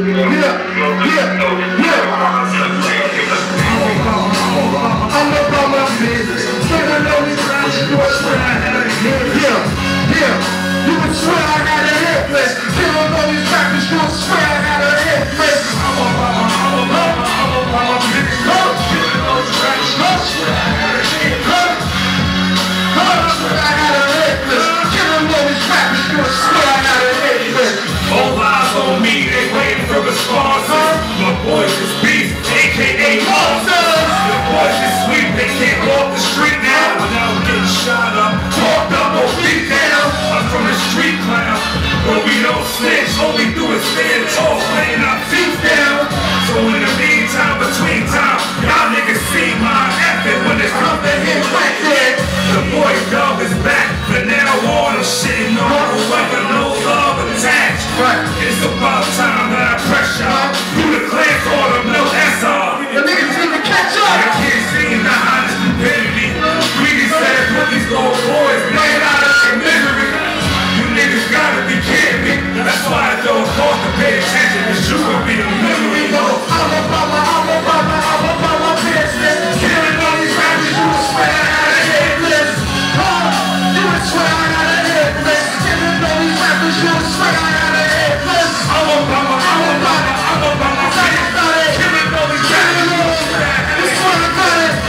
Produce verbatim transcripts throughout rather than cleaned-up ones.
I'm about my business. Standing on these grounds, you would swear I had a head. Yeah, yeah. You would swear I had a head place. Killing all these rappers, you would swear I had a head place. I'm about my, I'm about my, I'm about my business. Killing all these rappers, you would swear I had a head place. I swear I had a head place. Killing all these rappers, you would swear I had a head place. All eyes on me, they waiting for responses. My boys is beef, A K A monsters. The boys is sweet, they can't go off the street now without getting shot up, talked up or beat down. I'm from the street clown, but we don't snitch. All we do is stand tall, laying our feet down. So in the meantime, between time, y'all niggas see my effort when it comes to him like that. The boy dog is back, but now all the shit no weapon, no love attached. Right. It's about time that I pressure through the class order, no S R. The niggas need to catch up. I can't see the honest stupidity. Greedy said, put these little boys made out of their misery. You niggas gotta be kidding me. That's why I don't cost to pay attention, cause you could be a memory. I'm about my, I'm about my, I'm about my business. Killing all these rappers, you would swear I had a head list. You would swear I had a head list. Killing all these rappers, you would swear I had a head list. I'm about my, I'm about my, I'm about my face. Killing all these rappers, you would swear I had a head list.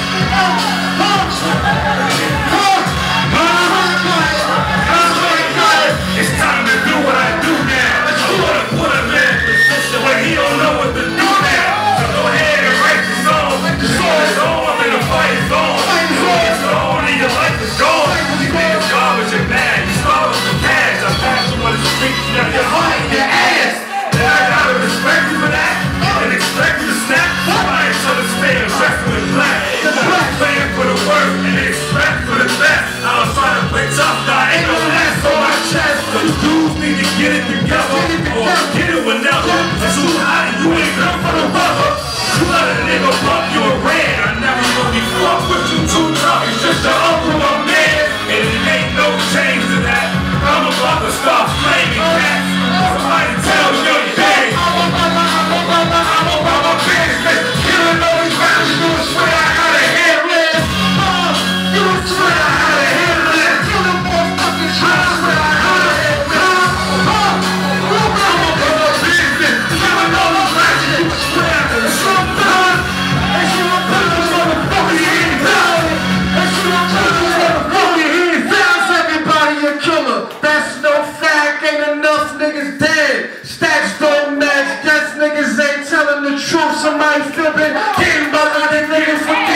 It's time to do what I do now. I wanna put a man in position where he don't know what to do now. So go ahead and write your song. The song is on and the fight is on. It's on and your life is gone. You think it's garbage and bad. You swallow the cash. I pass you on the streets. Now you're hard in your ass. And I gotta respect you for that. And expect you to snap. I ain't so to stay dressed with black. Playing for the worst and expect for the best. I was trying to play tough, now ain't no ass on my chest. So you dudes need to get it together, or get it whenever. It's too hot and you ain't good for the rubber. You let a nigga bump you a red. I never really fuck with you too tough. It's just your uncle, my man. And it ain't no change to that. I'm about to start flaming cats. Somebody tell your day. I'm about my, I'm about my, I'm about my business. Killing all these rappers, you would swear I had a head list. You would swear I had a head list. Killing motherfuckers, you would swear I had a head list. I'm about my business. Killing all these rappers, you would swear I had a head list. Sometimes, they should have put those motherfucking hands down. They should have put those motherfucking hands down. Everybody a killer. That's no fact. Ain't enough niggas dead. Stats don't match. Guess niggas ain't telling the truth. Somebody flipping. Getting by other niggas.